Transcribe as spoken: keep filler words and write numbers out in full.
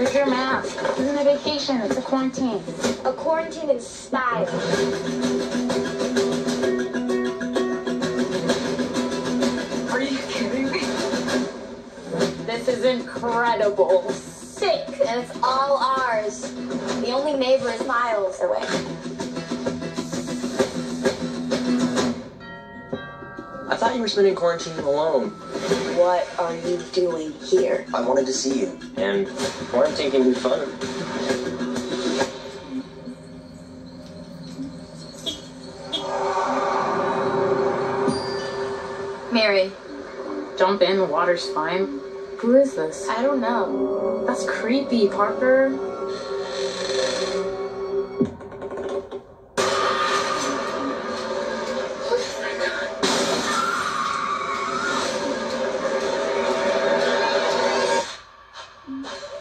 Here's your mask. This isn't a vacation, it's a quarantine. A quarantine in style. Are you kidding me? This is incredible. Sick, and it's all ours. The only neighbor is miles away. I thought you were spending quarantine alone. What are you doing here? I wanted to see you, and quarantine can be fun. Mary. Jump in, the water's fine. Who is this? I don't know. That's creepy, Parker. Oh my God.